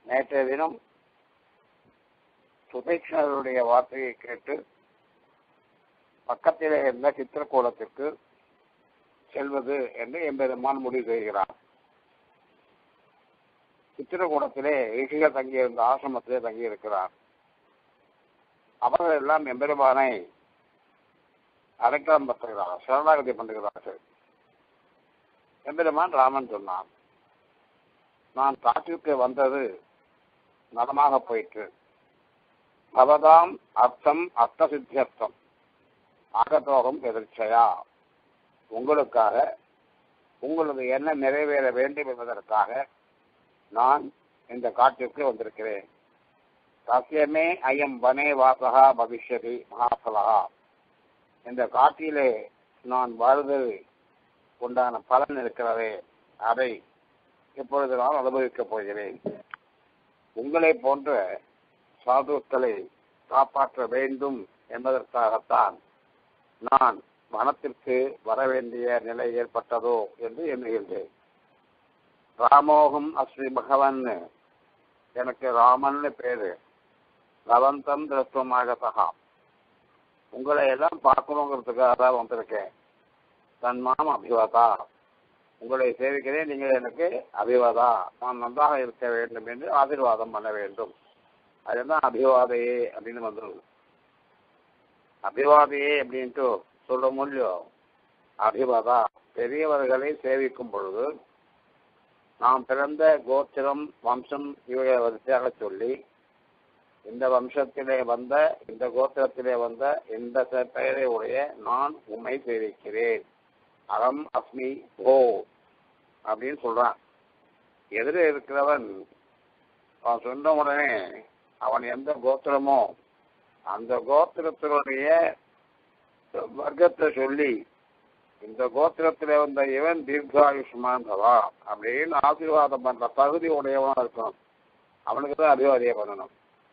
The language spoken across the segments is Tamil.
நேற்றைய தினம் சுதேஷ்ணருடைய வார்த்தையை கேட்டு பக்கத்திலே இருந்த சித்திரக்கூடத்திற்கு செல்வது என்று எம்பெருமான் முடிவு செய்கிறார். சித்திரக்கூடத்திலே ரிஷிகள் தங்கியிருந்த ஆசிரமத்திலே தங்கியிருக்கிறார். அவர்கள் எல்லாம் எம்பெருமானை அடைக்கலம் பற்றுகிறார், சரணாகதி பண்ணுகிறார்கள். எம்பெருமான் ராமன் சொன்னான், நான் காட்டிற்கு வந்தது நலமாக போயிற்று. பவதாம் அர்த்தம் அர்த்த சித்தியர்த்தம் ஆகத்தோகம் எதிர்ச்சையா, உங்களுக்காக உங்களது எண்ணம் நிறைவேற வேண்டும் என்பதற்காக நான் இந்த காட்டிற்கு வந்திருக்கிறேன். சத்தியமே அயம் வனே வாசகா பவிஷ்யதி மகாபலகா, இந்த காட்டிலே நான் வாழ்தல் உண்டான பலன் இருக்கிறதே, அதை இப்பொழுது நான் அனுபவிக்கப் போகிறேன். உங்களை போன்ற சாதுக்களை காப்பாற்ற வேண்டும் என்பதற்காகத்தான் நான் வனத்திற்கு வர வேண்டிய நிலை ஏற்பட்டதோ என்று எண்ணுகின்றேன். ராமோகம் அஸ்மி பகவன், எனக்கு ராமன் பேரு. லவந்தம் திருஷ்டமாகத்தகா, உங்களை எல்லாம் பார்க்கணுங்கிறதுக்காக தான் வந்திருக்கேன். தன்மாம் அபிவதா, உங்களை சேவிக்கிறேன், நீங்கள் எனக்கு அபிவதா, நான் நன்றாக இருக்க வேண்டும் என்று ஆசீர்வாதம் பண்ண வேண்டும். அதுதான் அபிவாதையே அப்படின்னு வந்துடும். அபிவாதையே அப்படின்ட்டு சொல்ல முடியும். அபிவதா, பெரியவர்களை சேவிக்கும் பொழுது நாம் பிறந்த கோத்திரம் வம்சம் இவரை வரிசையாக சொல்லி, இந்த வம்சத்திலே வந்த, இந்த கோத்திரத்திலே வந்த, இந்த பெயரை உடைய நான் உண்மை சேவிக்கிறேன், அறம் அஸ்மி ஓ அப்படின்னு சொல்றான். எதிர இருக்கிறவன் அவன் சொன்ன உடனே அவன் எந்த கோத்திரமோ அந்த கோத்திரத்தினுடைய வர்க்கத்தை சொல்லி, இந்த கோத்திரத்திலே வந்த இவன் தீர்காயுஷ்மான் பவா அப்படின்னு ஆசீர்வாதம் பண்ற தகுதி உடையவனா இருக்கணும். அவனுக்கு தான் அபிவாதியை பண்ணணும்.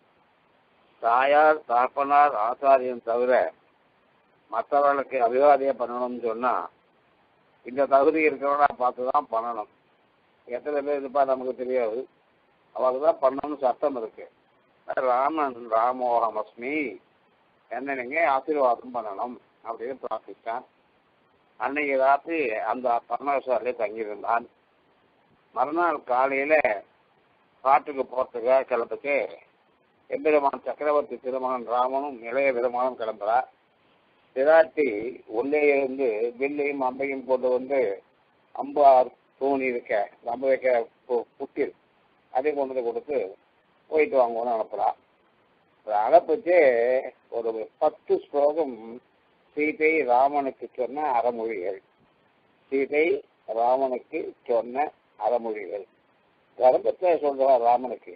தாயார் தாப்பனார் ஆச்சாரியன் தவிர மற்றவர்களுக்கு அபிவாதியை பண்ணணும்னு சொன்னா இந்த தகுதி இருக்கிறவனா பார்த்துதான் பண்ணணும். எத்தனை பேர் இருப்பா நமக்கு தெரியாது, அவருக்கு தான் பண்ணணும்னு சட்டம் இருக்கு. ராமன் ராமோகம் அஸ்மி, என்ன நீங்க ஆசீர்வாதம் பண்ணணும் அப்படின்னு பிரார்த்தித்தான். அன்னைக்கு ராத்திரி அந்த பரமேஸ்வரிலே தங்கியிருந்தான். மறுநாள் காலையில காட்டுக்கு போறதுக்காக கிளம்புக்கு எம்பெருமான் சக்கரவர்த்தி திருமகன் ராமனும் இளைய பெருமானும் கிளம்புறார். பிராட்டி உள்ளே இருந்து வில்லையும் அம்பையும் கொண்டு வந்து அம்பு தூணி இருக்க அம்பு வைக்க புட்டில் அதை கொண்டு வந்து கொடுத்து போயிட்டு வாங்குவோன்னு அனுப்புகிறார். அனுப்பிச்சு ஒரு 10 ஸ்லோகம் சீதை ராமனுக்கு சொன்ன அறமொழிகள். சீதை ராமனுக்கு சொன்ன அறமொழிகள் தர்மத்தை சொல்றார். ராமனுக்கு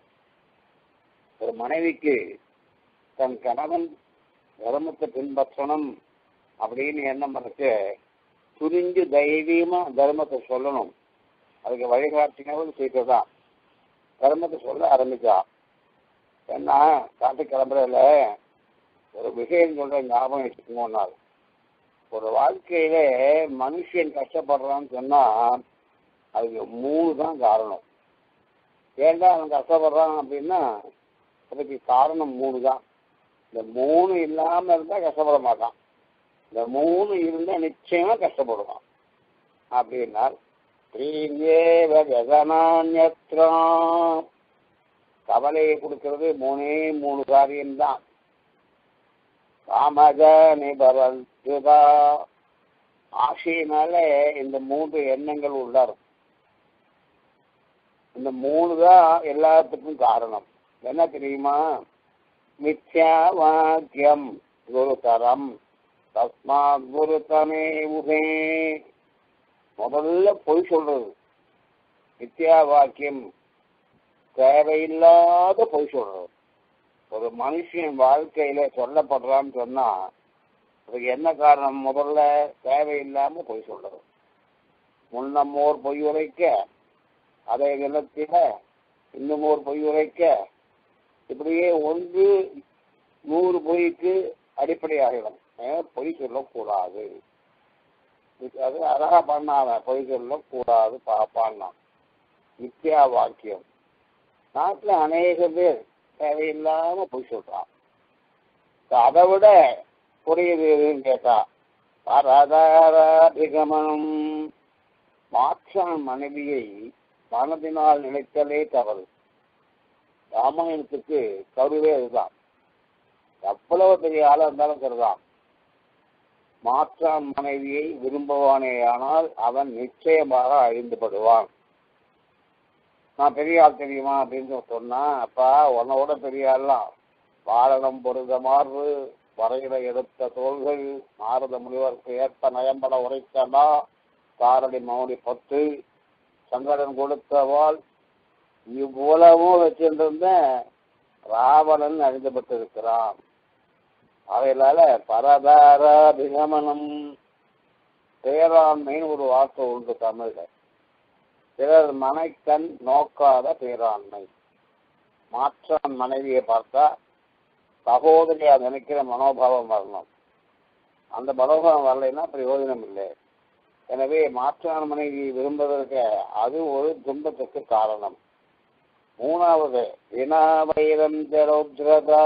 ஒரு மனைவிக்கு தன் கணவன் தர்மத்தை பின்பற்றணும் அப்படின்னு எண்ணம் பண்ணச்சு துணிஞ்சு தைரியமா தர்மத்தை சொல்லணும். அதுக்கு வழிகாட்டினவள் சீதை தான். தர்மத்தை சொல்ல ஆரம்பிச்சா. ஏன்னா காட்டு கிளம்புறதுல ஒரு விஷயம் சொல்ற ஞாபகம் வச்சுக்கோன்னாரு. ஒரு வாழ்க்கையில மனுஷன் கஷ்டப்படுறான்னு சொன்னா அதுக்கு 3 தான் காரணம். ஏன்டா அவன் கஷ்டப்படுறான் அப்படின்னா அதுக்கு காரணம் 3 தான். இந்த 3 இல்லாம இருந்தா கஷ்டப்பட மாட்டான். இந்த 3 இருந்தா நிச்சயமா கஷ்டப்படுவான் அப்படின்னா கவலையை கொடுக்கிறது 3 காரியம்தான். காமக நிபரா, ஆசையினால இந்த 3 எண்ணங்கள் உள்ளாரும். இந்த 3 தான் எல்லாத்துக்கும் காரணம். என்ன தெரியுமா? மித்யா வாக்கியம் குருதரம் தஸ்மா குருதமே உகே. முதல்ல பொய் சொல்றது. மித்யா வாக்கியம், தேவையில்லாத பொய் சொல்றது. ஒரு மனுஷன் வாழ்க்கையில சொல்லப்படுறான்னு சொன்னா அதுக்கு என்ன காரணம்? முதல்ல தேவையில்லாம பொய் சொல்றது. முன்னம்மோர் பொய் உரைக்க அதை நிலத்தில இன்னுமோர் பொய் உரைக்க, இப்படியே 100 பொய்க்கு அடிப்படையாகிடும். பொய் சொல்லக்கூடாது. அது அழகா பண்ணாத பொய் சொல்லக்கூடாது பாப்பான்னா. மித்யா வாக்கியம் நாட்டில் அநேக பேர் தேவையில்லாம போய் சொல்றான். அதை விட புரியுது எதுன்னு கேட்டா பரதாராதிகமனம், மாற்றான் மனைவியை மனதினால் நினைத்தலே தவறு. ராமாயணத்துக்கு கருவே அதுதான். எவ்வளவு பெரிய ஆளா இருந்தாலும் சரிதான், மாற்றான் மனைவியை விரும்புவானேயானால் அவன் நிச்சயமாக அழிந்துபடுவான். நான் பெரிய ஆள் தெரியுமா அப்படின்னு சொன்னா, அப்பா உன்னோட பெரிய ஆள்லாம் வாரணம் பொருத மார்பு வரையில எடுத்த தோள்கள் நாரத முனிவருக்கு ஏற்ப நயம்பட உரைத்தனா தாரடி மௌனி 10 சங்கடன் கொடுத்தவாள் இவ்வளவும் வச்சிருந்த ராவணன் அழிந்துபட்டிருக்கிறான். அவையினால பரதாராபிகமனம், பேராண்மைன்னு ஒரு வார்த்தை உண்டு தமிழ்ல. பிறர் மனைக்கண் நோக்காத பேராண்மை. மாற்றான் மனைவியை பார்த்தா சகோதரியா நினைக்கிற மனோபாவம் வரணும். அந்த மனோபாவம் வரலைன்னா பிரயோஜனம் இல்லை. எனவே மாற்றான் மனைவியை விரும்புவதற்கு அது ஒரு துன்பத்துக்கு காரணம். மூணாவது வினாவைரம் ஜரோத்ரதா,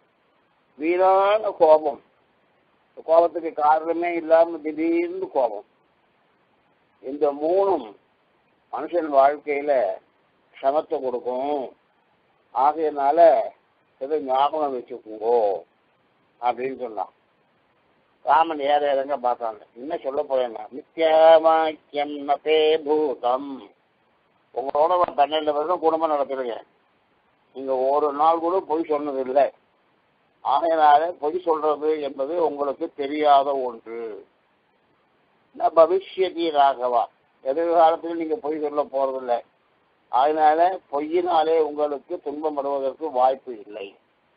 வீணான கோபம். கோபத்துக்கு காரணமே இல்லாம திடீர்னு கோபம். இந்த மூணும் மனுஷன் வாழ்க்கையில சமத்தை கொடுக்கும். ஆகையினால எதை ஞாபகம் வச்சுக்கோங்கோ அப்படின்னு சொன்னான். ராமன் ஏற இறங்க பார்த்தாங்க. என்ன சொல்ல போறேன்னா, மித்யாவாக்கியம் நபே பூதம். உங்களோட 12 வருஷம் குடும்பம் நடத்துறீங்க, நீங்க ஒரு நாள் கூட பொய் சொன்னது இல்லை. ஆகையினால பொய் சொல்றது என்பது உங்களுக்கு தெரியாத ஒன்று. பவிஷ்யதி ராகவா, எதிர்காலத்தில் நீங்க பொய் சொல்ல போறதில்லை. அதனால பொய்யினாலே உங்களுக்கு துன்பம் வருவதற்கு வாய்ப்பு இல்லை.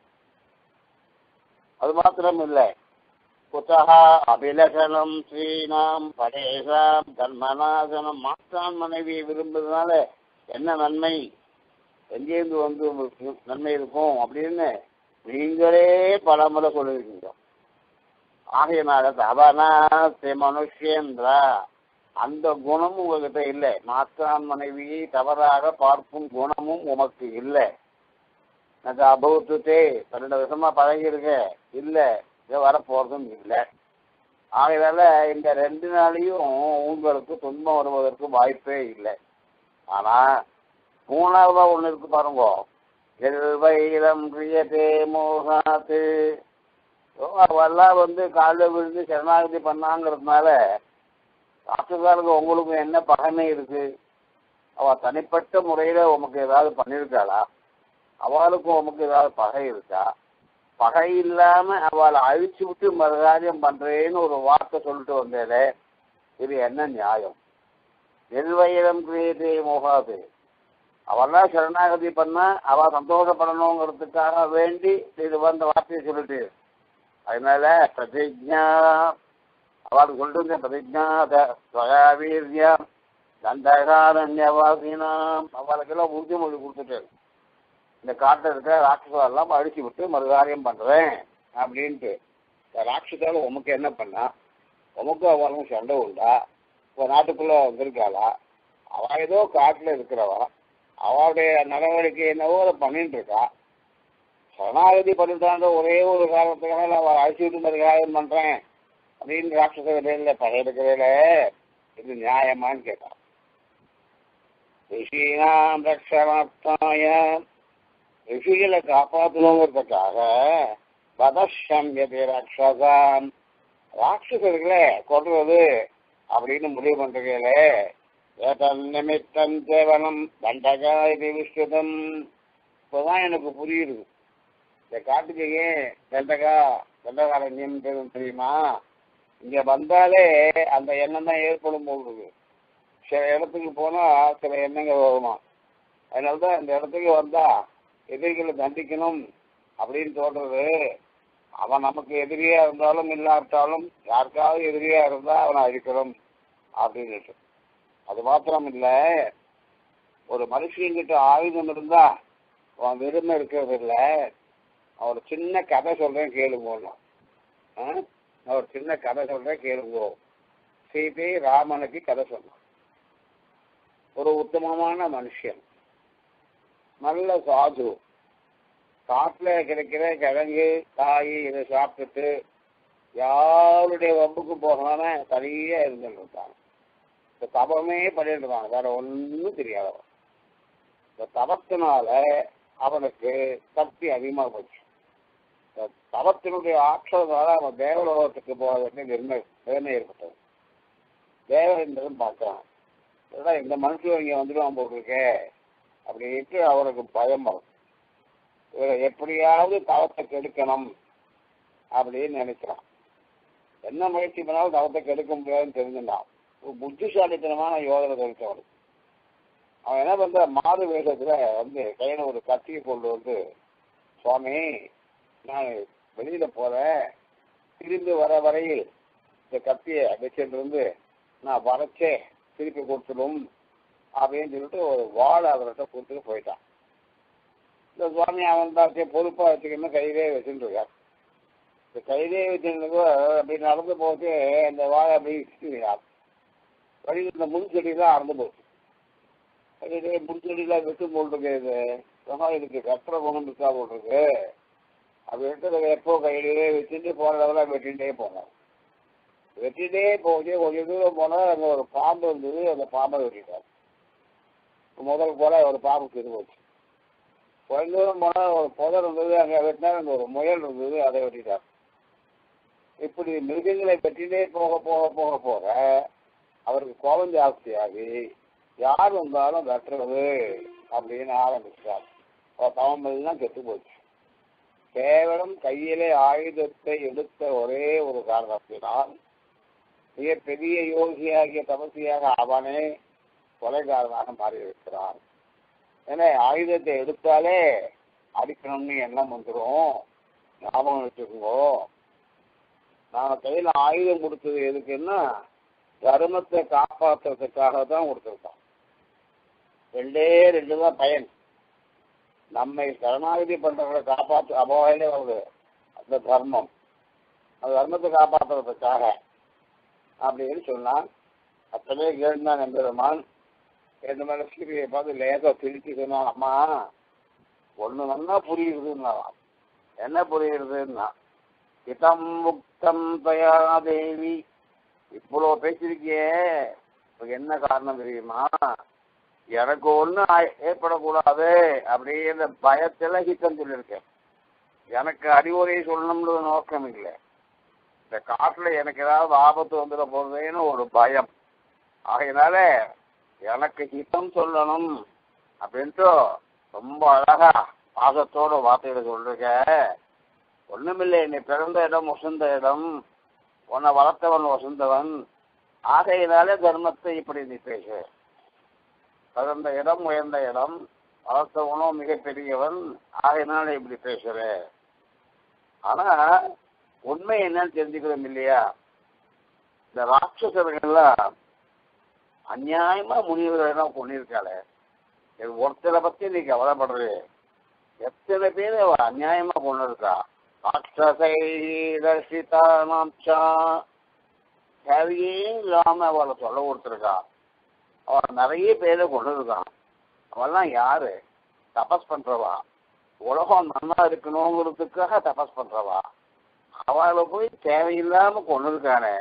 அது மாத்திரம் இல்லை, குத்தகா அபிலகனம் ஸ்ரீனாம் படேசாம் தர்மநாசனம். மாற்றான் மனைவியை விரும்புறதுனால என்ன நன்மை, எங்கேருந்து வந்து உங்களுக்கு நன்மை இருக்கும் அப்படின்னு நீங்களே பல முறை சொல்லியிருக்கீங்க. ஆகையினால தவனா மனுஷேந்திரா, அந்த குணமும் உங்ககிட்ட இல்லை. மாற்றான் மனைவியை தவறாக பார்க்கும் குணமும் உமக்கு இல்லை. எனக்கு அபௌத்துட்டே 12 வருஷமா பழகிருக்க இல்லை, இதை வரப்போறதும் இல்லை. ஆகையால இந்த 2 நாளையும் உங்களுக்கு துன்பம் வருவதற்கு வாய்ப்பே இல்லை. ஆனா 3ஆவதா ஒண்ணு இருக்கு பாருங்க, எல்வைரம் பிரியதே மோகாத்து. அவெல்லாம் வந்து காலில் விழுந்து சரணாகதி பண்ணாங்கிறதுனால ராட்சசாருக்கு உங்களுக்கு என்ன பகைமை இருக்கு? அவ தனிப்பட்ட முறையில உமக்கு ஏதாவது பண்ணியிருக்காளா? அவளுக்கும் உமக்கு ஏதாவது பகை இருக்கா? பகை இல்லாம அவளை அழிச்சு விட்டு மறுகாரியம் பண்றேன்னு ஒரு வார்த்தை சொல்லிட்டு வந்தேலே, இது என்ன நியாயம்? எல்வயிரம் கிரியதே மோகாது. அவெல்லாம் சரணாகதி பண்ணா அவ சந்தோஷப்படணுங்கிறதுக்காக வேண்டி இது வந்த வார்த்தையை சொல்லிட்டு, அதனால பிரதிஜா அவளுக்கு சொல்லிட்டு இருந்த பிரதிஜா தண்டகாரண்யவாசினாம், அவளுக்கெல்லாம் உறுதிமொழி கொடுத்துட்டு இந்த காட்டில் இருக்கிற ராட்சசெல்லாம் அழிச்சு விட்டு மறுகாரியம் பண்றேன் அப்படின்ட்டு. ராட்சசால உமக்கு என்ன பண்ணா? உமக்கு அவளுக்கும் சண்டை உண்டா? இப்போ நாட்டுக்குள்ள வந்திருக்காளா? அவ ஏதோ காட்டில் இருக்கிறவா, அவளுடைய நடவடிக்கை என்னவோ அதை பண்ணிட்டு இருக்கா. சரணாகதி பண்ணிட்டான்ற ஒரே ஒரு காரணத்துக்காக அவள் அழிச்சு விட்டு மறுகாரியம் பண்றேன் அப்படின்னு ராட்சச பகை இருக்கிறதுல இது நியாயமான்னு கேட்டான். ரிஷினாம் ரக்ஷணார்த்தாய, ரிஷிகளை காப்பாற்றணுங்கிறதுக்காக பதஷம்யதே ராட்சசாம், ராட்சசர்களை கொள்றது அப்படின்னு முடிவு பண்றீங்களே. நிமித்தம் கேவலம் தண்டகா இது விஸ்ருதம். இப்பதான் எனக்கு புரியுது, இந்த காட்டுக்கு ஏன் தண்டகாரண்யம் தெரியுமா? இங்க வந்தாலே அந்த எண்ணம் தான் ஏற்படும் போகுது. சில இடத்துக்கு போனா சில எண்ணங்கள் வருமா. அதனாலதான் இந்த இடத்துக்கு வந்தா எதிரிகளை தண்டிக்கணும் அப்படின்னு தோன்றது. அவன் நமக்கு எதிரியா இருந்தாலும் இல்லாட்டாலும் யாருக்காவது எதிரியா இருந்தா அவனை அழிக்கணும் அப்படின்னு. அது மாத்திரம் இல்ல, ஒரு மனுஷங்கிட்ட ஆயுதம் இருந்தா அவன் வெறுமை இருக்கிறது இல்லை. ஒரு சின்ன கதை சொல்றேன் கேளுங்க. ஒரு சின்ன கதை சொல்றேன் கேளுங்கோ. சீதை ராமனுக்கு கதை சொன்னான். ஒரு உத்தமமான மனுஷன், நல்ல சாது, காட்டில் கிடைக்கிற கிழங்கு காய் இதை சாப்பிட்டுட்டு யாருடைய வம்புக்கு போகாம தனியா இருந்துட்டு இருக்காங்க. இந்த தபமே பண்ணிட்டு இருக்காங்க, வேற ஒன்றும் தெரியாதவன். இந்த தபத்தினால அவனுக்கு சக்தி அதிகமாக போச்சு. இந்த தபத்தினுடைய ஆற்றலால அவன் தேவலோகத்துக்கு போக வேண்டிய நிர்ணயம் ஏற்பட்டது. தேவரேந்திரன் பார்க்கிறான், இந்த மனுஷன் இங்கே வந்துடுவான் போட்டிருக்கே அப்படின்ட்டு அவருக்கு பயம் வரும். இவரை எப்படியாவது தவத்தை கெடுக்கணும் அப்படின்னு நினைக்கிறான். என்ன முயற்சி பண்ணாலும் தவத்தை கெடுக்க முடியாதுன்னு தெரிஞ்சுட்டான். ஒரு புத்திசாலித்தனமான யோதனை தெரிவித்தவன். அவன் என்ன பண்ற, மாறு வேஷத்துல கையில ஒரு கத்தியை கொண்டு வந்து, சுவாமி நான் வெளியில போறேன், திரும்பி வர வரையில் இந்த கத்தியை வச்சுட்டு இருந்து நான் வரைச்சே திருப்பி கொடுத்துடும் அப்படின்னு சொல்லிட்டு ஒரு வாழை அவர்கிட்ட கொடுத்துட்டு போயிட்டான். இந்த சுவாமி அவன் தான் பொறுப்பா வச்சுக்கணும் கையிலே வச்சுட்டு இருக்கார். இந்த கையிலே வச்சுருந்தப்போ அப்படி நடந்து போட்டு இந்த வாழை அப்படி வச்சுக்கிறார். வழியில் இந்த முன்செடிலாம் அறந்து போச்சு. கையிலே முன்செடிலாம் விட்டு போட்டிருக்கு. இதுக்கு கட்டுற குணம் இருக்கா போட்டிருக்கு அப்படின்ட்டு எப்போ கையிலே வச்சுட்டு போனதெல்லாம் வெட்டிகிட்டே போனோம். வெட்டிகிட்டே போச்சு. கொஞ்சம் தூரம் போனால் அங்கே ஒரு பாம்பு இருந்தது. அந்த பாம்பை வெட்டிட்டார். முதல் போல ஒரு பாம்பு திரு போச்சு. கொஞ்ச தூரம் போனால் ஒரு புதர் இருந்தது, அங்கே வெட்டினா அங்கே ஒரு முயல் இருந்தது, அதை வெட்டிட்டார். இப்படி மிருகங்களை வெட்டினே போக போக போக போக அவருக்கு கோபம் ஜாஸ்தியாகி யார் வந்தாலும் வெட்டுறது அப்படின்னு ஆரம்பிச்சார். தவமெல்லாம் கெட்டு போச்சு. கேவலம் கையிலே ஆயுதத்தை எடுத்த ஒரே ஒரு காரணத்தினால் மிக பெரிய யோகியாகிய தபசியாக அவனே கொலைகாரனாக மாறியிருக்கிறான். ஏன்னா ஆயுதத்தை எடுத்தாலே அடிக்கணும்னு எண்ணம் வந்துடும். ஞாபகம் வச்சுக்கோங்க, நாம கையில ஆயுதம் கொடுத்தது எதுக்குன்னா தர்மத்தை காப்பாற்றுறதுக்காக தான் கொடுத்துருக்கோம். ரெண்டு தான் பயன். நம்மை சரணாகதி பண்றவங்களை காப்பாற்று அபாயிலே வருது அந்த தர்மம். அந்த தர்மத்தை காப்பாற்றுறதுக்காக அப்படின்னு சொன்னான். அத்தனை கேள்விதான் எம்பெருமான். இந்த மாதிரி சீரியை பார்த்து லேசா திருச்சி சொன்னான், அம்மா ஒண்ணு நல்லா புரியுதுன்னா. என்ன புரியுறதுன்னா, இதம் முக்தம் தயா தேவி, இவ்வளோ பேசிருக்கியே, என்ன காரணம் தெரியுமா? எனக்கு ஒண்ணு ஏற்படக்கூடாது அப்படிங்கிற பயத்துல ஹித்தம் சொல்லியிருக்கேன். எனக்கு அறிவுரை சொல்லணும்னு நோக்கம் இல்லை. இந்த காட்டுல எனக்கு ஏதாவது ஆபத்து வந்துட போறதுன்னு ஒரு பயம். ஆகையினால எனக்கு ஹிதம் சொல்லணும் அப்படின்ட்டு ரொம்ப அழகா பாசத்தோட வார்த்தைகளை சொல்லிருக்க. ஒண்ணுமில்லை, நீ பிறந்த இடம் வசந்த இடம், உன்னை வளர்த்தவன் வசந்தவன். ஆகையினாலே தர்மத்தை இப்படி நீ பேசு. பிறந்த இடம் உயர்ந்த இடம், வளர்த்தவனும் மிகப்பெரியவன், ஆகையினால இப்படி பேசுற. ஆனா உண்மை என்னன்னு தெரிஞ்சுக்கிறோம் இல்லையா? இந்த ராட்சசர்கள்லாம் அநியாயமா முனிவர்களெல்லாம் கொண்டிருக்காளே, ஒருத்தரை பத்தி நீ கவலைப்படுறது. எத்தனை பேர் அவள் அநியாயமா கொண்டு இருக்கா. ராட்சசை தர்ஷிதானாம்சா, தேவையே இல்லாம அவளை சொல்ல கொடுத்துருக்கா. அவள் நிறைய பேரை கொண்டு இருக்கான். அவெல்லாம் யாரு? தபஸ் பண்றவா, உலகம் நல்லா இருக்கணுங்கிறதுக்காக தபஸ் பண்றவா. அவளை போய் தேவையில்லாம கொண்டு இருக்கானே.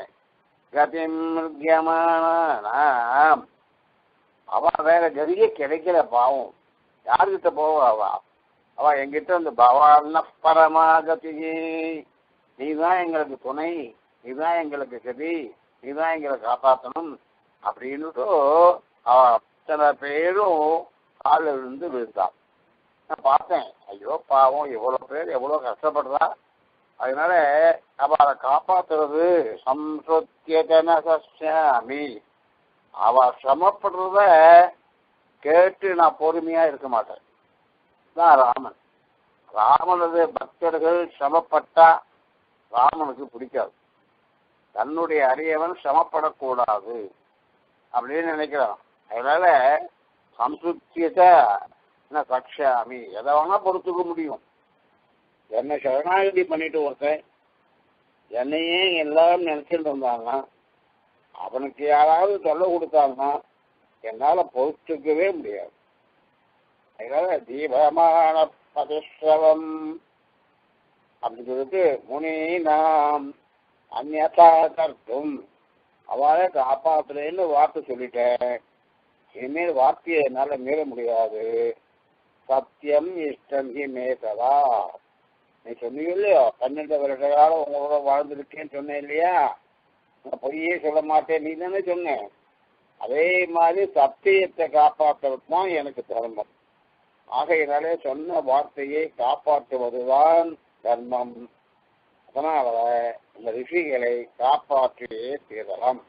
அவ வேற கதியே கிடைக்கல பாவம். யாருக்கிட்ட போவா? அவ எங்கிட்ட வந்து பவான பரமாகதி, நீதான் எங்களுக்கு துணை, நீதான் எங்களுக்கு கதி, நீதான் எங்களை காப்பாற்றணும் அப்படின்னுட்டு அவ அத்தனை பேரும் காலில் இருந்து விழுந்தான். நான் பார்த்தேன், ஐயோ பாவம், எவ்வளவு பேர் எவ்வளவு கஷ்டப்படுறா. அதனால அவளை காப்பாத்துறது சம்ஸ்ருத்தியமி. அவ சிரமப்படுறத கேட்டு நான் பொறுமையா இருக்க மாட்டேன். தான் ராமன். ராமனது பக்தர்கள் சிரமப்பட்டா ராமனுக்கு பிடிக்காது. தன்னுடைய அரியவன் சிரமப்படக்கூடாது அப்படின்னு நினைக்கிறான். அதனால சம்ஸ்ருத்தியத கக்ஷாமி, எதை வேணா பொறுத்துக்க முடியும். என்னை சரணாகதி பண்ணிட்டு ஒருத்தன் என்னையே எல்லாரும் நினைச்சிட்டு இருந்தாங்கன்னா, அவனுக்கு யாராவது தொல்லை கொடுத்தாங்கன்னா என்னால பொறுத்துக்கவே முடியாது. அதனால தீபமான பதிஸ்ரவம் அப்படின்னு சொல்லிட்டு முனி நாம் அந்நதா கர்த்தும் அவளை காப்பாத்துறேன்னு வார்த்தை சொல்லிட்டேன். இனிமேல் வார்த்தையை என்னால மீற முடியாது. சத்தியம் இஷ்டம் ஹி மேசதா. நீ சொன்னீங்க இல்லையோ 12 வருட காலம் உங்களோட வாழ்ந்துருக்கேன்னு சொன்னேன் இல்லையா, நான் பொய்யே சொல்ல மாட்டேன் நீ தானே சொன்னேன். அதே மாதிரி சத்தியத்தை காப்பாற்றுறது தான் எனக்கு தர்மம். ஆகையினாலே சொன்ன வார்த்தையை காப்பாற்றுவதுதான் தர்மம். அதனால இந்த ரிஷிகளை காப்பாற்றியே தீரலாம்.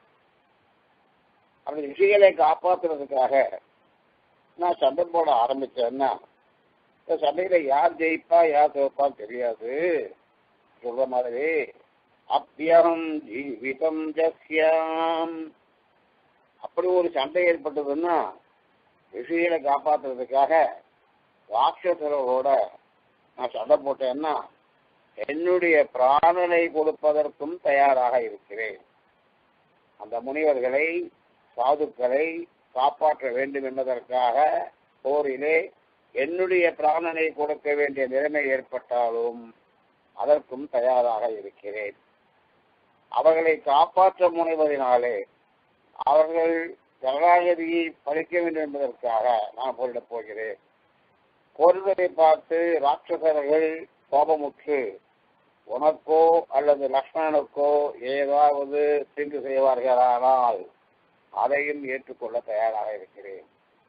அந்த ரிஷிகளை காப்பாற்றுறதுக்காக நான் சண்டை போட ஆரம்பிச்சேன்னா இந்த சண்டையில யார் ஜெயிப்பா யார் தோற்பான்னு தெரியாது. சொல்ற மாதிரி அப்பியம் ஜீவிதம் ஜஸ்யாம். அப்படி ஒரு சண்டை ஏற்பட்டதுன்னா ரிஷிகளை காப்பாற்றுறதுக்காக ராட்சசரோட நான் சண்டை போட்டேன்னா என்னுடைய பிராணனை கொடுப்பதற்கும் தயாராக இருக்கிறேன். அந்த முனிவர்களை சாதுக்களை காப்பாற்ற வேண்டும் என்பதற்காக போரிலே என்னுடைய பிராணனை கொடுக்க வேண்டிய நிலைமை ஏற்பட்டாலும் அதற்கும் தயாராக இருக்கிறேன். அவர்களை காப்பாற்ற முனைவதனாலே அவர்கள் ஜனநாயகியை பழிக்க வேண்டும் என்பதற்காக நான் போரிடப் போகிறேன். போர்வதை பார்த்து ராட்சசர்கள் கோபமுற்று உனக்கோ அல்லது லக்ஷ்மணனுக்கோ ஏதாவது தீங்கு செய்வார்களானால் அதையும் ஏற்றுக்கொள்ள தயாராக இருக்கிறேன்.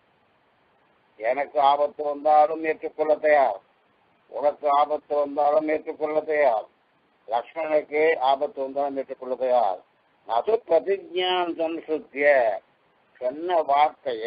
எனக்கு ஆபத்து வந்தாலும் ஏற்றுக்கொள்ள தயார், உனக்கு ஆபத்து வந்தாலும் ஏற்றுக்கொள்ள தயார், லக்ஷ்மணனுக்கு ஆபத்து வந்தாலும் ஏற்றுக்கொள்ள தயார். நது பிரதிஜான் சம்சுத்திய சொன்ன வார்த்தைய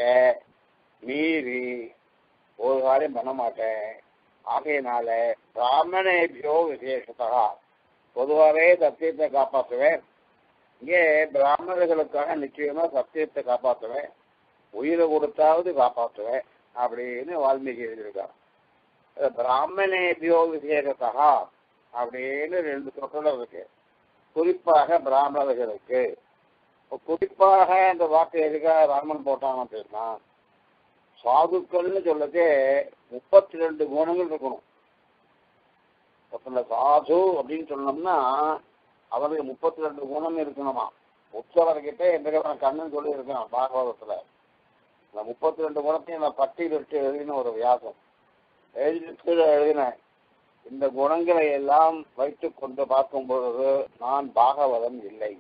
மீறி ஒரு காரியம் பண்ண மாட்டேன். ஆகையினால பிராமணேபியோ விசேஷத்தா பொதுவாகவே சத்தியத்தை காப்பாற்றுவேன். இங்கே பிராமணர்களுக்காக நிச்சயமா சத்தியத்தை காப்பாற்றுவேன், உயிரை கொடுத்தாவது காப்பாற்றுவேன் அப்படின்னு வால்மீகி எழுதியிருக்கார். பிராமணேபியோ விசேஷத்தா அப்படின்னு 2 சொற்கள் இருக்கு. குறிப்பாக பிராமணர்களுக்கு. குறிப்பாக அந்த வார்த்தை எதுக்காக ராமன் போட்டான் அப்படின்னா சாதுக்கள்னு சொல்லதே 32 குணங்கள் இருக்கணும். ஒருத்தன சாது அப்படின்னு சொன்னோம்னா அவனுக்கு 32 குணம் இருக்கணுமா. உற்சவர்கிட்ட எந்த கண்ணன் சொல்லி இருக்கணும் பாகவதத்துல. இந்த 32 குணத்தையும் நான் பட்டியலிட்டு எழுதின ஒரு வியாசம் எழுதினேன். இந்த குணங்களை எல்லாம் வைத்துக் கொண்டு பார்க்கும் பொழுது நான் பாகவதம் இல்லை.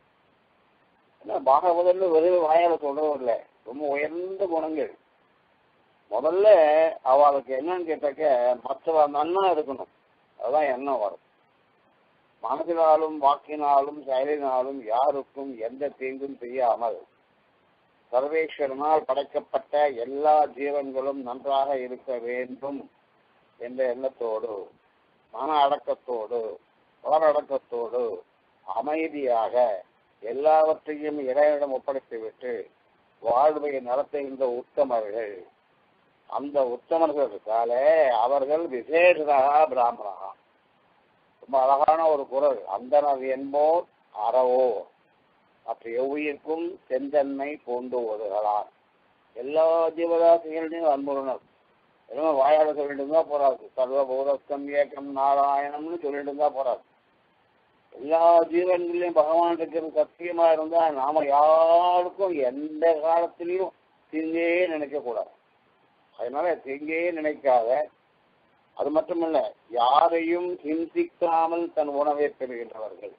பாகவதம் வெறும் வாயால சொல்றதும் இல்லை, ரொம்ப உயர்ந்த குணங்கள். முதல்ல அவளுக்கு என்னன்னு கேட்டாக்க மற்றவ நன்னா இருக்கணும், அதுதான் எண்ணம் வரும். மனதினாலும் வாக்கினாலும் செயலினாலும் யாருக்கும் எந்த தீங்கும் செய்யாமல் சர்வேஸ்வரனால் படைக்கப்பட்ட எல்லா ஜீவன்களும் நன்றாக இருக்க வேண்டும் என்ற எண்ணத்தோடு மன அடக்கத்தோடு உடலடக்கத்தோடு அமைதியாக எல்லாவற்றையும் இறைவனிடம் ஒப்படைத்துவிட்டு வாழ்வை நடத்துகின்ற உத்தமர்கள். அந்த உத்தமர்களுக்கால அவர்கள் விசேஷதாக பிராமணா. ரொம்ப அழகான ஒரு குரல். அந்தனர் என்போர் அறவோ மற்ற எவ்வுயிர்க்கும் செந்தன்மை பூண்டு ஒதுகளார். எல்லா ஜீவராசிகளையும் அன்புறனர். எல்லாம் வாயாட சொல்லிட்டு இருந்தா போறாது. சர்வபூதஸ்தம் ஏக்கம் நாராயணம்னு சொல்லிட்டு இருந்தா போறாது. எல்லா ஜீவன்களையும் பகவான் இருக்கிறது சத்தியமா இருந்தா நாம யாருக்கும் எந்த காலத்திலையும் தீங்கே நினைக்க கூடாது. அதனால தீங்கே நினைக்காத, அது மட்டுமல்ல யாரையும் ஹிம்சிக்காமல் தன் உணவை பெறுகின்றவர்கள்.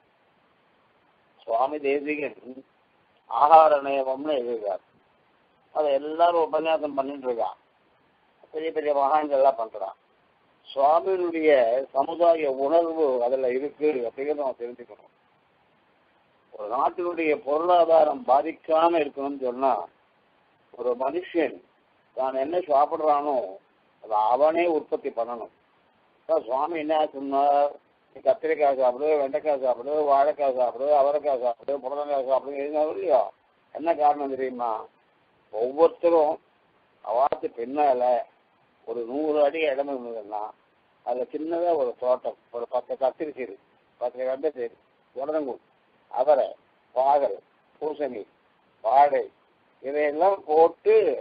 சுவாமி தேசிகன் ஆகார நயமம்னு எழுதுகிறார். அதை எல்லாரும் உபன்யாசம் பண்ணிட்டு இருக்கான். பெரிய பெரிய மகான்கள் எல்லாம் பண்றான். சுவாமியினுடைய சமுதாய உணர்வு அதுல இருக்கு அப்படிங்கிறத நம்ம தெரிஞ்சுக்கணும். ஒரு நாட்டினுடைய பொருளாதாரம் பாதிக்காம இருக்கணும்னு சொன்னா ஒரு மனுஷன் தான் என்ன சாப்பிடுறானோ அதை அவனே உற்பத்தி பண்ணணும். சுவாமி என்ன சொன்னார், நீ கத்திரிக்காய் சாப்பிடு, வெண்டைக்காய் சாப்பிடு, வாழைக்காய் சாப்பிடு, அவரைக்காய் சாப்பிடு, புடலங்காய் சாப்பிடு எழுதினாலும் இல்லையா? என்ன காரணம் தெரியுமா? ஒவ்வொருத்தரும் அவாத்து பின்னால ஒரு 100 அடி இடம் இருந்ததுன்னா அதுல சின்னதா ஒரு தோட்டம், ஒரு 10 கத்திரி சீரு, 10 வெண்டை சீரு, உடனங்குள், அவரை, பாகல், பூசணி, வாழை இதையெல்லாம் போட்டு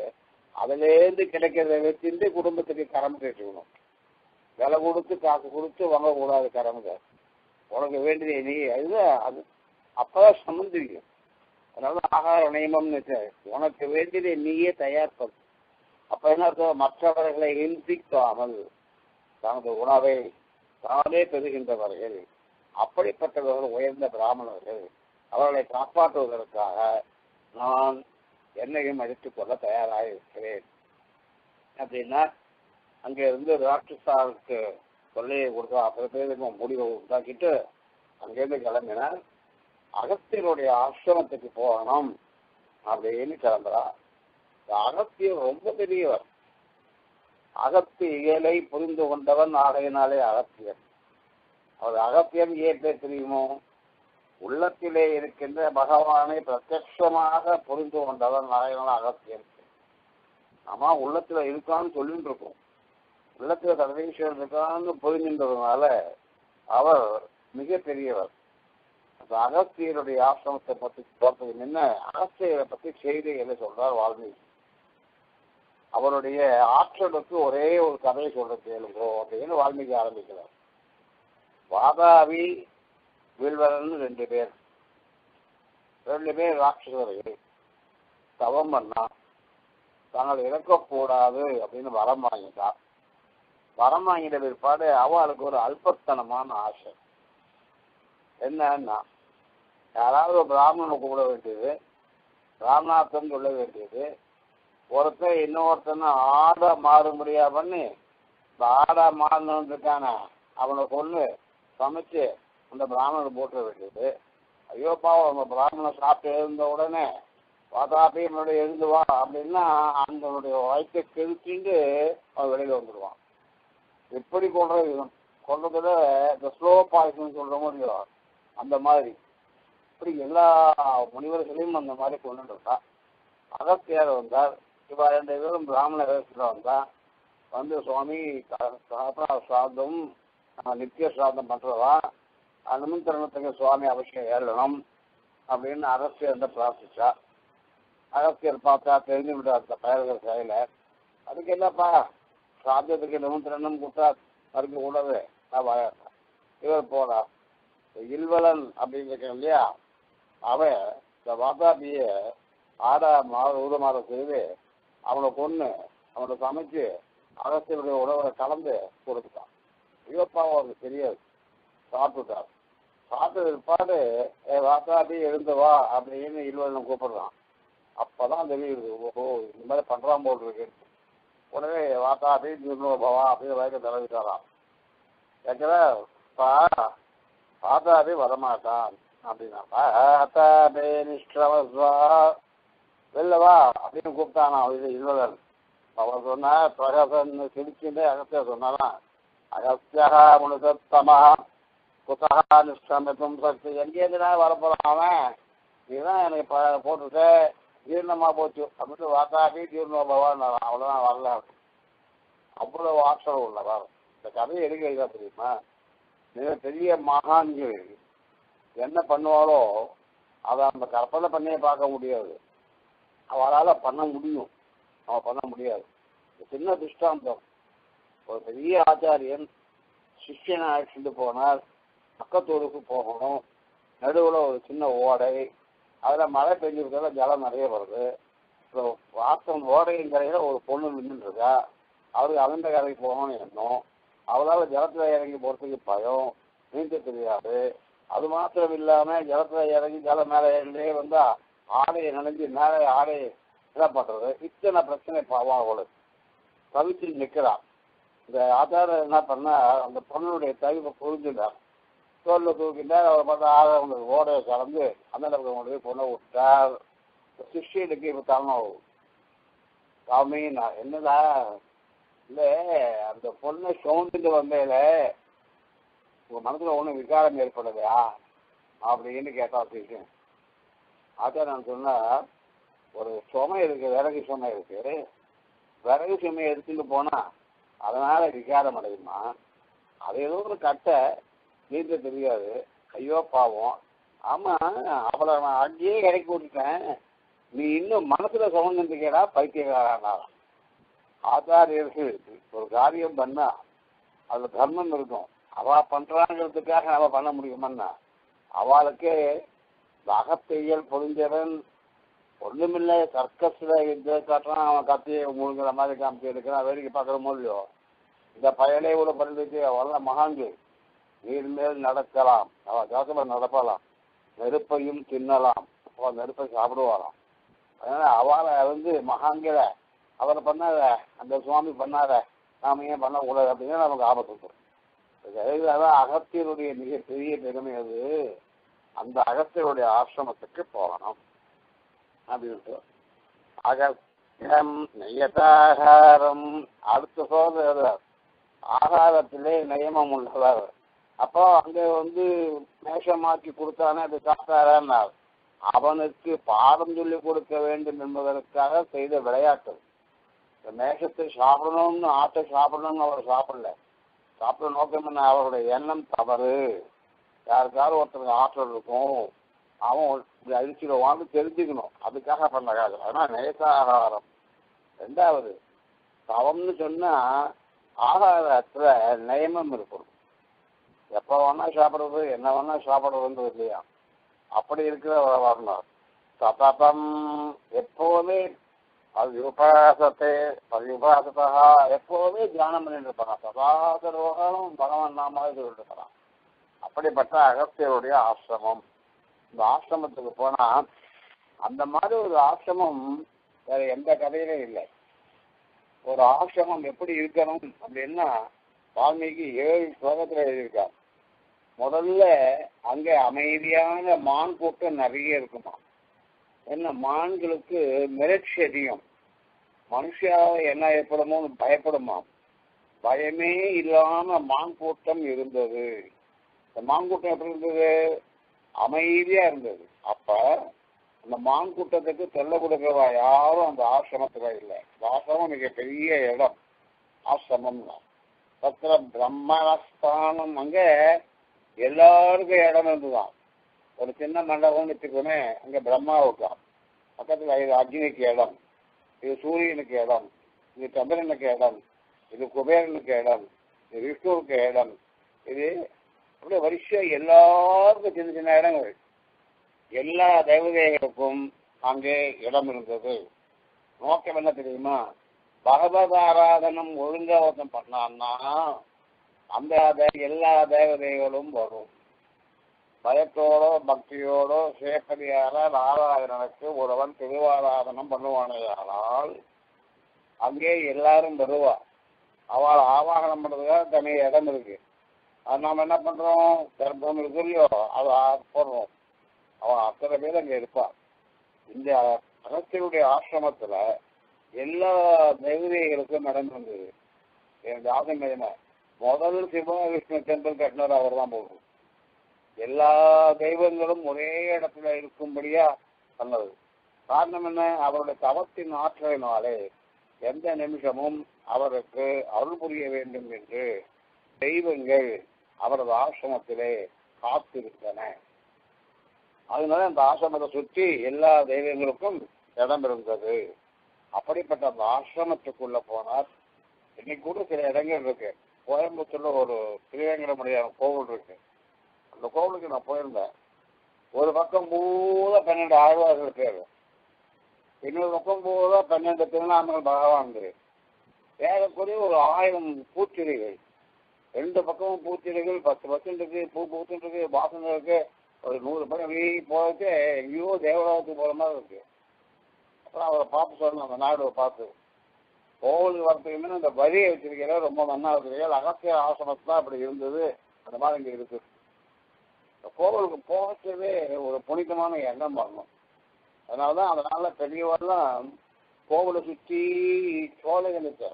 அதுலேருந்து கிடைக்கிறத வச்சுட்டு குடும்பத்துக்கு கரம் கேட்டுக்கணும். விலை கொடுத்து காசு கொடுத்து வாங்கக்கூடாது கரமுக. உனக்கு வேண்டியது நீ அது அப்பதான் சமந்திரிக்கும். அதனால ஆகார நியமம்னு உனக்கு வேண்டியதை நீயே தயார் பண்ணு. அப்ப என்ன மற்றவர்களை இன்பிக்காமல் தனது உணவை தானே பெறுகின்றவர்கள், அப்படிப்பட்டவர்கள் உயர்ந்த பிராமணர்கள். அவர்களை காப்பாற்றுவதற்காக நான் என்னையும் அழித்துக் கொள்ள தயாராக இருக்கிறேன் அப்படின்னா அங்கே இருந்து ராட்சசாவுக்கு கொள்ளையை கொடுத்தா அப்புறம் பேருக்கு முடிவை உண்டாக்கிட்டு அங்கேருந்து கிளம்பினார். அகத்தியருடைய ஆசிரமத்துக்கு போகணும் அப்படின்னு கிளம்புறா. அகத்தியர் ரொம்ப பெரியவர். அகத்தியலை புரிந்து கொண்டவன் ஆகையினாலே அகத்தியர். அவர் அகத்தியர் ஏன் பேர் தெரியுமோ? உள்ளத்திலே இருக்கின்ற பகவானை பிரத்யட்சமாக புரிந்து கொண்டவன் ஆகையினால அகத்தியர். ஆமா, உள்ளத்துல இருக்கான்னு சொல்லிட்டு இருக்கோம். உள்ளத்துல சர்வேஸ்வரன் இருக்கான்னு புரிஞ்சின்றதுனால அவர் மிக பெரியவர். அகஸ்தியருடைய ஆசிரமத்தை பற்றி பார்த்தது என்ன, அகஸ்தியரை பற்றி செய்திகளை சொல்றார் வால்மீகி. அவருடைய ஆற்றலுக்கு ஒரே ஒரு கதையை சொல்ற கேளுங்கோ அப்படின்னு வால்மீகி ஆரம்பிக்கிறார். வாதாவி வீழ்வரன் ரெண்டு பேர் ராட்சசர்கள் தவம் பண்ணா தாங்கள் இறக்கக்கூடாது அப்படின்னு வரம் வாங்கிட்டா. வரம் வாங்கிட்ட பிற்பாடு அவளுக்கு ஒரு அல்பத்தனமான ஆசை. என்னன்னா, யாராவது பிராமணனை கூப்பிட வேண்டியது, ராமநாதன் சொல்ல வேண்டியது, ஒருத்தர் இன்னொருத்தனை ஆட மாறுமுடியா பண்ணி இந்த ஆடா மாறணுன்னு இருக்கான அவனை கொண்டு சமைச்சு அந்த பிராமணனை போட்டுற வேண்டியது. ஐயோ பாவம், அந்த பிராமணனை சாப்பிட்டு எழுந்த உடனே வாதாப்பி என்னுடைய எழுந்து வா அப்படின்னா அவனுடைய வயிற்றை கெடுத்துட்டு அவன் வெளியில் வந்துடுவான். எப்படி கொள்றதுல இந்த ஸ்லோ பாய்சன் சொல்ற முடியும் அந்த மாதிரி. இப்படி எல்லா முனிவர்களையும் அந்த மாதிரி கொண்டு இருக்கா. அகத்தியார் வந்தார். இப்போ 2 பேரும் பிராமண வேஷத்தில் வந்தா வந்து சுவாமி சாதம் நித்திய சாதம் பண்றதா, நிமித்தரணத்துக்கு சுவாமி அவசியம் ஏறணும் அப்படின்னு அரசியல் பிரார்த்திச்சா. அகத்தியர் பார்த்தா தெரிஞ்சு விட்டார் அந்த பெயர்கள் கையில. அதுக்கு என்னப்பா சாத்தியத்துக்கு நிமித்தரணம் கொடுத்தா மறுக்க கூடாது, நான் வாயாட்டேன். இவர் போறா. இல்வலன் அப்படின்னு இருக்க இல்லையா, அவன் இந்த வாதாபிய ஊதமாற செய்து அவனை கொன்று அவனை சமைச்சு அரசியலுடைய உணவை கலந்து கொடுத்துட்டான். ஐயோப்பாவும் அவருக்கு தெரியாது. சாப்பிட்டுட்டார். சாப்பிட்டு இருப்பாடு வாதாபி எழுந்து வா அப்படின்னு இல்வலன் கூப்பிடுறான். அப்பதான் தெரியுது, ஓஹோ இந்த மாதிரி பண்றான் போல் இருக்கு. உடனே வாதாபி பவா அப்படின்னு வயக்க தலைவிட்டாராம். கேட்கிறப்பா வாதாபி வரமாட்டான் அப்படின்னாப்பா. வெளிலவா அப்படின்னு கூப்பிட்டானா இது இல்வலன். அவர் சொன்ன பிரகசன் சிரிச்சுட்டு அகஸ்தியர் சொன்னாலாம், அகஸ்தியா முனுசத்தமா குத்தகா நிஷ்டமித்தும் சக்தி. எங்கேருந்து நான் வரப்போறான் அவன், நீதான் எனக்கு போட்டுட்ட ஜீர்ணமா போச்சு அப்படின்னு வாதாபி ஜீர்ணோபவான் அவ்வளோதான் வரல. அவ்வளவு ஆற்றல் உள்ளவர். இந்த கதையை எடுக்க தெரியுமா, மிக பெரிய மகான்கள் என்ன பண்ணுவாரோ அதை அந்த கற்பனை பண்ணியே பார்க்க முடியாது. அவரால் பண்ண முடியும், அவன் பண்ண முடியாது. சின்ன திருஷ்டாந்தம். ஒரு பெரிய ஆச்சாரியன் சிஷ்யனை அழைச்சிட்டு போனார். பக்கத்தூருக்கு போகணும். நடுவில் ஒரு சின்ன ஓடை, அதில் மழை பெஞ்சிருக்கிறத ஜலம் நிறைய வருது. வாசம் ஓடையின் கரையில் ஒரு பொண்ணு நின்றுருக்கா. அவருக்கு அவந்த கரைக்கு போகணும்னு எண்ணம். அவளால் ஜலத்தில் இறங்கி போகிறதுக்கு பயம், நீந்த தெரியாது. அது மாத்திரம் இல்லாமல் ஜலத்தில் இறங்கி ஜலம் மேலே இறங்கியே வந்தால் ஆடையை நினைஞ்சு மேலே ஆடையை என்ன பண்ணுறது, இத்தனை பிரச்சனை பாவம் அவளுக்கு தவிச்சு நிற்கிறான். இந்த ஆச்சாரம் என்ன பண்ணால் அந்த பொண்ணுடைய தவிப்பை புரிஞ்சுட்டார். தோலில் தூக்கிட்டார். அவர் பார்த்தா அவங்களுக்கு ஓடையை கலந்து அந்த இடத்துல கொண்டு போய் பொண்ணை விட்டார். சிஷ்யனுக்கு இப்போ தரணும் சாமி, நான் என்னதா இல்லை அந்த பொண்ணை சோர்ந்துட்டு வந்தேல உங்கள் மனசில் ஒன்றும் விகாரம் ஏற்படுதையா அப்படின்னு கேட்டா சிஷ்யன். ஆச்சாரம் நான் சொன்னால் ஒரு சுமை இருக்குது, விறகு சுமை இருக்குது. விறகு சுமையை எடுத்துட்டு போனால் அதனால் விகாரம் அடையுமா? அது ஏதோ ஒரு கட்டை நீந்த தெரியாது. ஐயோ பாவம். ஆமாம், அவளை நான் அங்கேயே இறக்கி விட்டுட்டேன், நீ இன்னும் மனசில் சுமந்துருக்கேடா பைத்தியக்காரா. ஆச்சாரியர்கள் ஒரு காரியம் பண்ணா அதுல தர்மம் இருக்கும். அவ பண்றாங்கிறதுக்காக அவ பண்ண முடியுமன்னா அவளுக்கு அகத்தையல் பொறிஞ்சவன் ஒண்ணுமில்லை. சர்க்கஸ்ல இந்த காட்டுறான், அவன் கத்தியை முழுங்குற மாதிரி காமிச்சு எடுக்கிறான், வேடிக்கை பார்க்கறமோ இல்லையோ. இந்த பயனை கூட பண்ணிட்டு அவெல்லாம் மகான்கள். நீர் மேல் நடக்கலாம், அவ ஜாத்தமா நடப்பலாம், நெருப்பையும் தின்னலாம், அவ நெருப்பை சாப்பிடுவாராம். அதனால அவளை மகான்களை அவரை பண்ணாத, அந்த சுவாமி பண்ணாத, நாம ஏன் பண்ணக்கூடாது அப்படின்னா நமக்கு ஆபத்து இருக்கும். அதான் அகத்தியருடைய மிகப்பெரிய பெருமை. அது அந்த அகத்தியருடைய ஆசிரமத்துக்கு போகணும் அப்படின்ட்டு. அகத்தியம் நெய்யதாகாரம் அடுத்த சோதர ஆகாரத்திலே நியமம் உள்ளவர். அப்போ அங்க மேஷமாக்கி கொடுத்தானே அது சாப்பிட்டாரா, அவனுக்கு பாடம் சொல்லி கொடுக்க வேண்டும் என்பதற்காக செய்த விளையாட்டு. இந்த மேஷத்தை சாப்பிடணும்னு ஆட்டை சாப்பிடணும்னு அவர் சாப்பிடல. சாப்பிட நோக்கம் என்ன, அவருடைய எண்ணம் தவறு. யாருக்காவது ஒருத்தருக்கு ஆற்றல் இருக்கும், அவன் இப்படி அழிச்சிடுவான்னு தெரிஞ்சுக்கணும், அதுக்காக பண்ணாது. ஆனால் நேசாகாரம். ரெண்டாவது தவம்னு சொன்னா ஆகாரத்துல நியமம் இருக்கணும். எப்போ வேணா சாப்பிடுறது, என்ன வேணா சாப்பிடுறதுன்றது இல்லையா, அப்படி இருக்கிற வரணும். சததம் எப்போதே உபாசத்தை உபாசத்தா எப்போதே தியானம் பண்ணிட்டு இருப்பான். சதாசரோகம் பகவான் நாமாவே சொல்லிட்டு இருப்பான். அப்படிப்பட்ட அகஸ்தியருடைய ஆசிரமம். இந்த ஆசிரமத்துக்கு போனா அந்த மாதிரி ஒரு ஆசிரமம் வேற எந்த கதையிலும் இல்லை. ஒரு ஆசிரமம் எப்படி இருக்கணும் அப்படின்னா வால்மீகி 7 ஸ்லோகத்துல எழுதியிருக்கார். முதல்ல அங்க அமைதியான மான் கூட்டம் நிறைய இருக்குமா. என்ன, மான்களுக்கு மிரட்சி அதிகம். மனுஷாவை என்ன ஏற்படுமோன்னு பயப்படுமா. பயமே இல்லாம மான் கூட்டம் இருந்தது. இந்த மான் கூட்டம் எப்படி இருந்தது, அமைதியா இருந்தது. அப்ப அந்த மான் கூட்டத்துக்கு தொல்லை கொடுக்கிறவா யாரும் அந்த ஆசிரமத்துல இல்லை. இந்த ஆசிரமம் மிக பெரிய இடம். ஆசிரமம் பத்திர பிரம்மஸ்தானம். அங்க எல்லாருக்கும் இடம் இருந்துதான். ஒரு சின்ன மண்டபம்னு வச்சுக்கோமே, அங்க பிரம்மாவுக்கு பக்கத்துல இது அக்னிக்கு இடம், இது சூரியனுக்கு இடம், இது சந்திரனுக்கு இடம், இது குபேரனுக்கு இடம், இது விஷ்ணுவுக்கு இடம். இது அப்படியே வரிசையா எல்லாருக்கும் சின்ன சின்ன இடங்கள். எல்லா தேவதைகளுக்கும் அங்கே இடம் இருந்தது. நோக்கம் என்ன தெரியுமா, பகவத் ஆராதனம் ஒழுங்கா ஒருத்தம் பண்ணான்னா அந்த எல்லா தேவதைகளும் வரும். பயத்தோடோ பக்தியோடோ சேப்பதியார ஆராதனனுக்கு ஒருவன் திருவாராதனம் பண்ணுவானையானால் அங்கே எல்லாரும் வருவா. அவள் ஆவாகனம் பண்றதுக்காக தனி இடம் இருக்கு. அது நாம் என்ன பண்றோம், கர்ப்பம் இருக்கு இல்லையோ, அது போடுறோம். அவன் அத்தனை பேர் அங்கே இருப்பான். இந்த அகஸ்தியருடைய ஆசிரமத்துல எல்லா தேவதைகளுக்கும் இடம் இருந்தது. என் ஜாதகம் என்ன, முதல் சிவா விஷ்ணு டெம்பிள் கட்டினார் அவர் தான் போகும். எல்லா தெய்வங்களும் ஒரே இடத்துல இருக்கும்படியா பண்ணது. காரணம் என்ன, அவருடைய தவத்தின் ஆற்றலினாலே எந்த நிமிஷமும் அவருக்கு அருள் புரிய வேண்டும் என்று தெய்வங்கள் அவரது ஆசிரமத்திலே காத்திருந்தன. அதனால அந்த ஆசிரமத்தை சுற்றி எல்லா தெய்வங்களுக்கும் இடம் இருந்தது. அப்படிப்பட்ட அந்த ஆசிரமத்துக்குள்ள போனார். இன்னைக்கு கூட சில இடங்கள் இருக்கு. கோயம்புத்தூர்ல ஒரு திருவேங்கடமுடியான கோவில் இருக்கு. அந்த கோவிலுக்கு நான் போயிருந்தேன். ஒரு பக்கம் பூரா 12 ஆழ்வார்கள் பேர், இன்னொரு பக்கம் பூரா 12 திருநாமங்கள் பகவான் பேர். ஏறக்குறைய ஒரு 1000 பூச்செடிகள். 2 பக்கமும் பூச்செடிகள் 10% இருக்கு, பூ பூத்துட்டு இருக்கு, வாசனை இருக்கு. ஒரு 100 பேர் வெளியே போயிட்டு எங்கேயோ தேவலோகத்துக்கு போற மாதிரி இருக்கு. அப்புறம் அவரை பார்த்து சொல்லணும், அந்த நாடுவை பார்த்து கோவிலுக்கு வரத்துக்குமே அந்த வரியை வச்சிருக்கிற ரொம்ப நன்னா இருக்கிறீர்கள். அகஸ்திய ஆசிரமத்துல அப்படி இருந்தது. அந்த மாதிரி இங்க இருக்கு. கோவிலுக்கு போகவே ஒரு புனிதமான எண்ணம் வரணும். அதனால பெரியவரெல்லாம் கோவிலை சுற்றி சோலைகள் இருக்கு.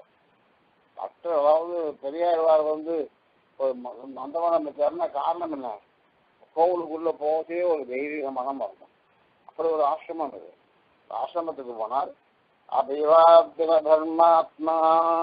அதாவது பெரியாழ்வார் ஒரு மந்தவனம் வச்சாருன்னா காரணம் என்ன, கோவிலுக்குள்ள போகவே ஒரு தெய்வீக மனம் வரணும். அப்படி ஒரு ஆசிரமம் இருக்குது. ஆசிரமத்துக்கு போனால் அபிவாத்திர தர்மாத்மா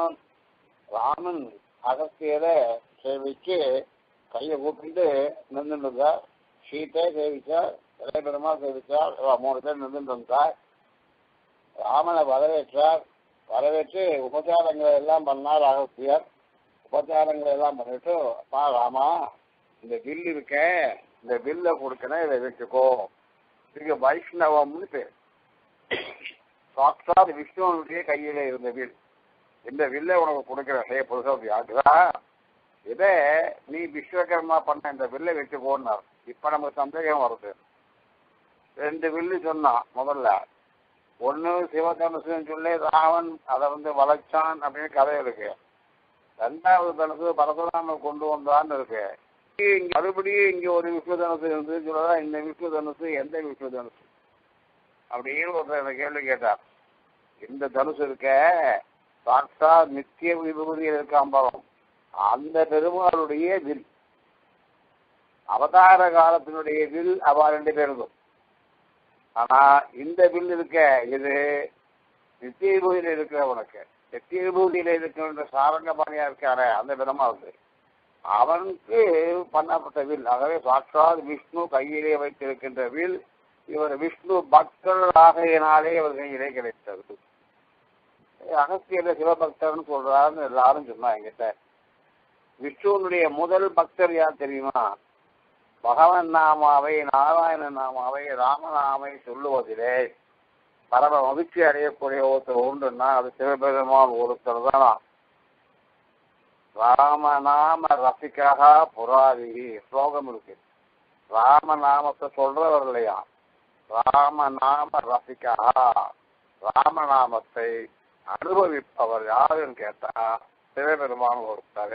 ராமன் அகஸ்தியரை சேவிச்சு கையை கூப்பிட்டு நின்றுருந்தார். சீத்தை சேவிச்சார், இளையபெருமா சேவிச்சார். 3 பேர் நின்றுட்டு இருந்தார். ராமனை வரவேற்றார். வரவேற்று உபச்சாரங்களை எல்லாம் பண்ணார் அகஸ்தியர். உபச்சாரங்களை எல்லாம் பண்ணிட்டு, அப்பா ராமா, இந்த வில் இருக்க, இந்த வில்ல கொடுக்கணும், இதை வச்சுக்கோ. இதுக்கு வைஷ்ணவம்னு பேர். சாட்சாத் விஷ்ணுவனுடைய கையில இருந்த வில். இந்த வில்லை உனக்கு கொடுக்கிற செய்ய புதுசா இதை நீ விஸ்வகர்மா பண்ண இந்த வில்லை வச்சுக்கோன்னார். இப்ப நமக்கு சந்தேகம் வருது. 2 வில்லு சொன்னான் முதல்ல. ஒன்னு சிவதனுசுன்னு சொல்லி ராவன் அதை வளைச்சான் அப்படின்னு கதை இருக்கு. 2வது தனுசு பரசுராமன் கொண்டு வந்தான்னு இருக்கு. மறுபடியும் இங்க ஒரு விஸ்வதனுசு இருந்து சொல்லதான், இந்த விஸ்வதனுசு எந்த விஸ்வதனுசு அப்படின்னு ஒருத்தர் கேள்வி கேட்டார். இந்த தனுசு இருக்க சாட்சா நித்திய விபூதியில் இருக்காம்பரம், அந்த பெருமாளுடைய வில், அவதார காலத்தினுடைய வில் அவ 2 பேருக்கும். ஆனா இந்த வில் இருக்க இது நித்திய விபூதியில இருக்கிற உனக்கு, நித்திய விபூதியில இருக்கின்ற சாரங்க பாணியா இருக்காரு அந்த பெருமாளுக்கு, அவனுக்கு பண்ணப்பட்ட வில். ஆகவே சாட்சாத் விஷ்ணு கையிலே வைத்திருக்கின்ற வில் இவர் விஷ்ணு பக்தர் ஆகையினாலே இவர் கையிலே கிடைத்தது. அகஸ்தியர் சிவபக்தர்னு சொல்றாருன்னு எல்லாரும் சொன்னா என்கிட்ட. விஷ்ணுனுடைய முதல் பக்தர் யார் தெரியுமா? பகவன் நாமாவை, நாராயண நாமாவை, ராமநாமை சொல்லுவதிலே பரம மகிழ்ச்சி அடையக்கூடிய ஒருத்தர் உண்டுன்னா அது சிவபெருமான் ஒருத்தர் தான். ராமநாம ரசிகா புராரி ஸ்லோகம் இருக்கு. ராமநாமத்தை சொல்றவர் இல்லையா, ராமநாம ரசிகா, ராமநாமத்தை அனுபவிப்பவர் யாருன்னு கேட்டா சிவபெருமான் ஒருத்தர்.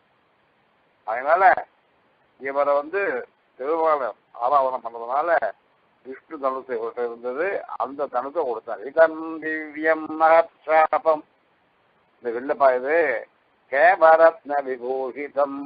அதனால இவரை திருவாளர் ஆராதனம் பண்றதுனால விஷ்ணு தனுசை இருந்தது, அந்த தனுசை கொடுத்தார். இதன் திவ்யம் மகத்சாபம், இந்த வில்லப்பா இது கேபரத்ன விபூஷிதம்.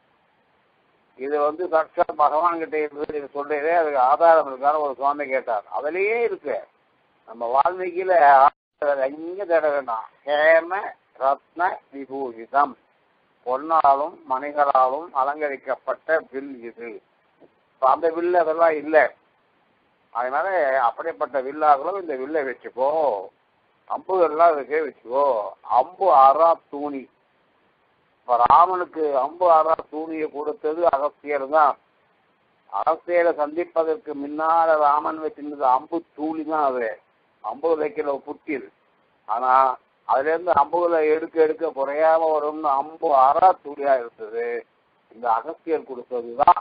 இது சாட்சாத் பகவான் கிட்ட இருந்து இது சொல்றதே அதுக்கு ஆதாரம் இருக்கான ஒரு சுவாமி கேட்டார். அதுலயே இருக்கு. நம்ம வால்மீகியில எங்க தேட வேண்டாம். கேம ரத்ன விபூஷிதம், பொன்னாலும் மணிகளாலும் அலங்கரிக்கப்பட்ட வில் இது. அந்த வில்லு அதெல்லாம் இல்லை. அதனால அப்படிப்பட்ட வில்லாகவும் இந்த வில்லை வச்சுக்கோ, அம்புகள்லாம் இதுக்கே வச்சுக்கோ. அம்பு அரா தூணி. இப்ப ராமனுக்கு அம்பு அரா தூணியை கொடுத்தது அகஸ்தியர் தான். அகஸ்தியரை சந்திப்பதற்கு முன்னால ராமன் வச்சிருந்தது அம்பு தூணி தான். அது அம்பு வைக்கிற புட்டில். ஆனா அதுல இருந்து அம்புகளை எடுக்க எடுக்க குறையாம வரும்னு அம்பு அரா தூணியா இருந்தது. இந்த அகஸ்தியர் கொடுத்ததுதான்.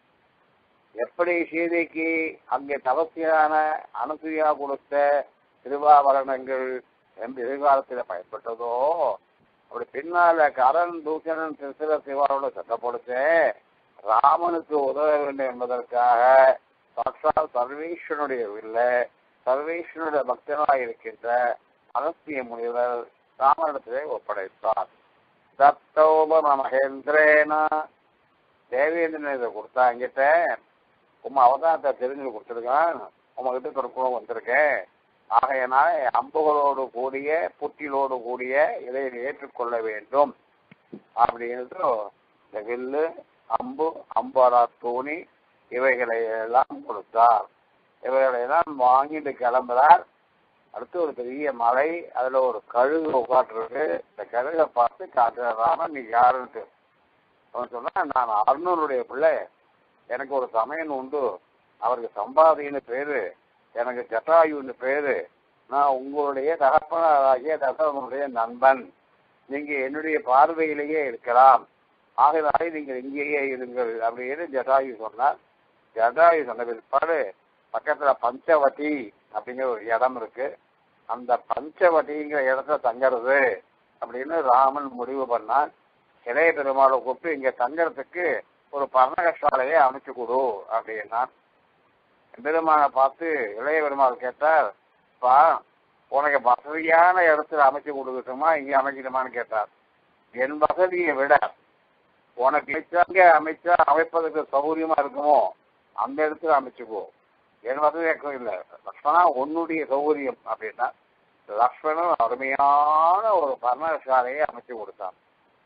எப்படி சீதைக்கு அங்கே தவசியான அனுசுயா கொடுத்த திருவாபரணங்கள் எதிர்காலத்தில் பயன்பட்டதோ, அப்படி பின்னால கரண் தூஷணன் திருசில சிவாரோட சட்டப்படுத்த ராமனுக்கு உதவ வேண்டும் என்பதற்காக சாட்சாத் சர்வேஸ்வனுடைய இல்லை, சர்வேஸ்வனுடைய பக்தனாக இருக்கின்ற அகஸ்திய முனிவர் ராமனிடத்திலே ஒப்படைத்தார். தத்தோப மகேந்திரேனா, தேவேந்திரன் இதை கொடுத்தா என்கிட்ட, உமா அவதாரத்தை தெரிஞ்சு கொடுத்துருக்கான், உங்ககிட்ட கொடுக்கணும் வந்திருக்கேன். ஆகையினால அம்புகளோடு கூடிய புட்டிலோடு கூடிய இதை ஏற்றுக்கொள்ள வேண்டும் அப்படின்னு இந்த வில்லு, அம்பு, அம்பரா தூணி இவைகளை எல்லாம் கொடுத்தார். இவைகளை எல்லாம் வாங்கிட்டு கிளம்புறார். அடுத்து ஒரு பெரிய மலை, அதுல ஒரு கழுகு உட்காந்துருக்கு. இந்த கழுகை பார்த்து காட்டுறாம நீ யாருன்ட்டு அவன் சொன்னா, நான் அர்ணனுடைய பிள்ளை, எனக்கு ஒரு சமயம் உண்டு, அவருக்கு சம்பாதின்னு பேரு, எனக்கு ஜட்டாயுன்னு பேரு, நான் உங்களுடைய தகப்பனாகிய தசரனுடைய நண்பன், நீங்க என்னுடைய பார்வையிலேயே இருக்கலாம், ஆகையாலே நீங்கள் இங்கேயே இருங்கள் அப்படின்னு ஜட்டாயு சொன்னார். ஜட்டாயு சொன்ன பிற்பாடு பக்கத்துல பஞ்சவட்டி அப்படிங்கிற ஒரு இடம் இருக்கு. அந்த பஞ்சவட்டிங்கிற இடத்துல தங்கறது அப்படின்னு ராமன் முடிவு பண்ணான். இளைய பெருமாளை கூப்பிட்டு இங்க தங்கறதுக்கு ஒரு பர்ணகசாலையை அமைச்சு கொடு அப்படின்னா, பெருமானை பார்த்து இளைய பெருமாள் கேட்டார், பா உனக்கு வசதியான இடத்துல அமைச்சு கொடுக்கட்டுமா இங்க அமைக்கணுமான்னு கேட்டார். என் வசதியை விட உனக்கு அமைச்சா அமைப்பதற்கு சௌகரியமா இருக்குமோ அந்த இடத்துல அமைச்சுக்கோ, என் வசதி இல்லை, லக்ஷ்மணா உன்னுடைய சௌகரியம் அப்படின்னா லக்ஷ்மணன் அருமையான ஒரு பர்ணகசாலையை அமைச்சு கொடுத்தான்.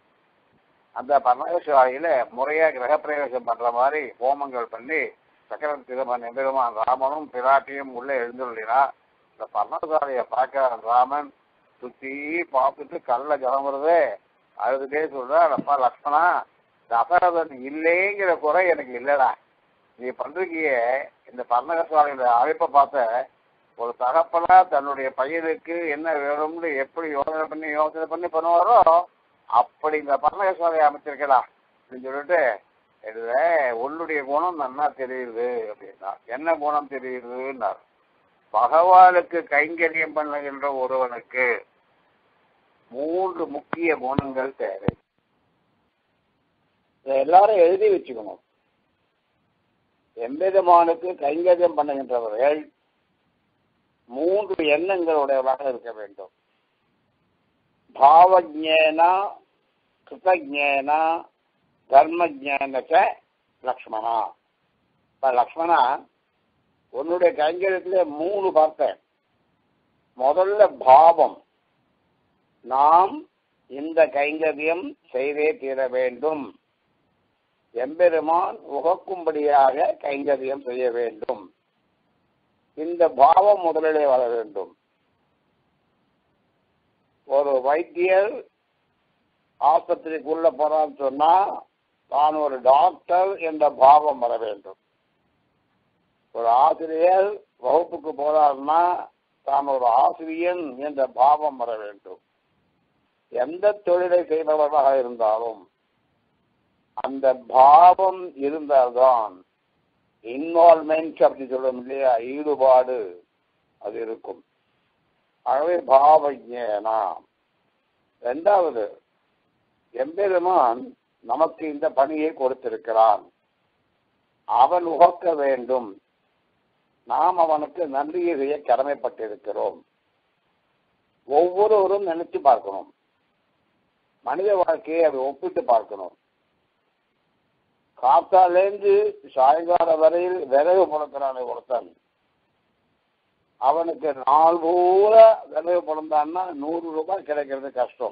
அந்த பர்ணகசாலையில முறையா கிரகப்பிரவேசம் பண்ற மாதிரி ஹோமங்கள் பண்ணி சக்கரவர்த்தி எம்பெருமான் ராமனும் பிராட்டியும் உள்ள எழுந்துள்ளினா. இந்த பர்ணகசாலையை பார்க்கிற ராமன் சுத்தி பார்த்துட்டு கல்ல கிளம்புறதே அழுதுட்டே சொல்ற, அப்பா லக்ஷ்மணா தசரதன் இல்லைங்கிற குறை எனக்கு இல்லடா. நீ பண்றீங்க இந்த பர்ணகசாலையோட அழைப்பை பார்த்த ஒரு தகப்பனா தன்னுடைய பையனுக்கு என்ன வேணும்னு எப்படி யோசனை பண்ணி பண்ணுவாரோ அப்படி இந்த பர்ணகசாலையை அமைச்சிருக்கடா அப்படின்னு சொல்லிட்டு இதுல உன்னுடைய குணம் நல்லா தெரியுது அப்படின்னா. என்ன குணம் தெரியுதுன்னார், பகவானுக்கு கைங்கரியம் பண்ணுகின்ற ஒருவனுக்கு 3 முக்கிய குணங்கள் தேவை. எல்லாரும் எழுதி வச்சுக்கணும். எம்பெருமானுக்கு கைங்கரியம் பண்ணுகின்றவர்கள் 3 எண்ணங்களுடையவராக இருக்க வேண்டும். பாவஜேனா, கிருதஜேனா, தர்மஜேனச்ச லக்ஷ்மணா. இப்ப லக்ஷ்மணா உன்னுடைய கைங்கரியத்திலே 3 பார்த்தேன். முதல்ல பாவம், நாம் இந்த கைங்கரியம் செய்தே தீர வேண்டும், எம்பெருமான் உகக்கும்படியாக கைங்கரியம் செய்ய வேண்டும். இந்த பாவம் முதலிலே வர வேண்டும். ஒரு வைத்தியர் ஆஸ்பத்திரிக்குள்ள போறான்னு சொன்னா தான் ஒரு டாக்டர் என்ற பாவம் வர வேண்டும். ஒரு ஆசிரியர் வகுப்புக்கு போறாருன்னா தான் ஒரு ஆசிரியன் என்ற பாவம் வர வேண்டும். எந்த தொழிலை செய்பவராக இருந்தாலும் அந்த பாவம் இருந்தால்தான் இன்வால்மெண்ட் அப்படி சொல்லும் இல்லையா, ஈடுபாடு அது இருக்கும். ஆகவே பாவஜேனா. 2வது, எம்பெருமான் நமக்கு இந்த பணியை கொடுத்திருக்கிறான், அவன் உகக்க வேண்டும், நாம் அவனுக்கு நன்றியை செய்ய கடமைப்பட்டிருக்கிறோம். ஒவ்வொருவரும் நினைச்சு பார்க்கணும், மனித வாழ்க்கையை அதை ஒப்பிட்டு பார்க்கணும். காத்தாலேந்து சாயங்காலம் வரையில் விறகு புலக்கிறான ஒருத்தன், அவனுக்கு நாள் பூரா விறகு புலந்தான்னா 100 ரூபாய் கிடைக்கிறது கஷ்டம்.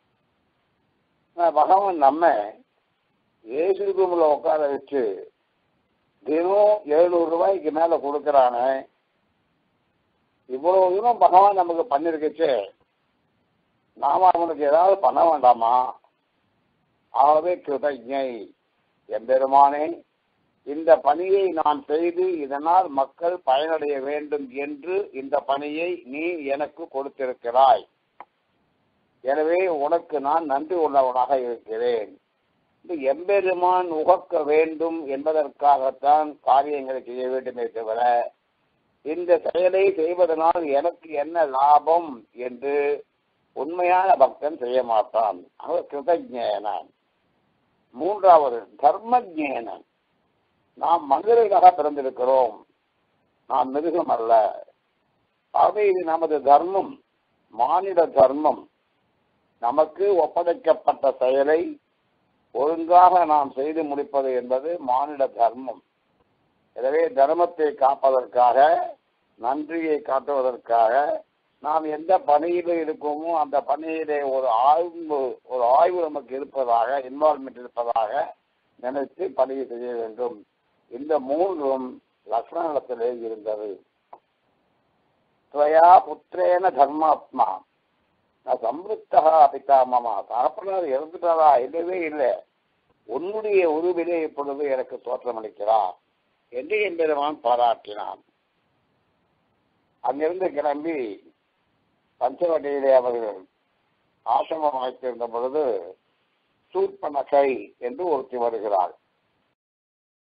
பகவான் நம்ம ஏசி ரூம்ல உட்கார வச்சு தினம் 700 ரூபாய்க்கு மேல கொடுக்கறானே, இவ்வளவு தூரம் பகவான் நமக்கு பண்ணிருக்கச்சு, நாம அவனுக்கு ஏதாவது பண்ண வேண்டாமா? ஆகவே கிருதஜை, எம்பெருமானே இந்த பணியை நான் செய்து இதனால் மக்கள் பயனடைய வேண்டும் என்று இந்த பணியை நீ எனக்கு கொடுத்திருக்கிறாய். எனவே உனக்கு நான் நன்றி உள்ளவனாக இருக்கிறேன். எம்பெருமான் உகக்க வேண்டும் என்பதற்காகத்தான் காரியங்களை செய்ய வேண்டுமே தவிர இந்த செயலை செய்வதனால் எனக்கு என்ன லாபம் என்று உண்மையான பக்தன் செய்ய மாட்டான். அவர் கிருதஜேனன். 3வது தர்மஜேனன். நாம் மனிதர்களாக பிறந்திருக்கிறோம், நாம் மிருகம் அல்ல. ஆகவே இது நமது தர்மம், மானிட தர்மம். நமக்கு ஒப்படைக்கப்பட்ட செயலை ஒழுங்காக நாம் செய்து முடிப்பது என்பது மானிட தர்மம். எனவே தர்மத்தை காப்பதற்காக, நன்றியை காட்டுவதற்காக நாம் எந்த பணியில இருக்கோமோ அந்த பணியிலே ஒரு ஆய்வு நமக்கு இருப்பதாக, இன்வால்மெண்ட் இருப்பதாக நினைத்து பணியை செய்ய வேண்டும். இந்த 3ம் லக்ஷ்மணத்திலே இருந்தது. துவயா புத்திரேன தர்மாத்மா சம்ருத்தா பிதாமமா. தகப்பனார் இறந்துட்டாரா? இல்லவே இல்லை, உன்னுடைய உருவிலே இப்பொழுது எனக்கு தோற்றமளிக்கிறார் என்று எம்பெருமான் பாராட்டினான். அங்கிருந்து கிளம்பி பஞ்சவட்டியிலே அவர்கள் ஆசிரமம் அமைத்திருந்த பொழுது சூர்பனகை என்று ஒருத்தி வருகிறாள்.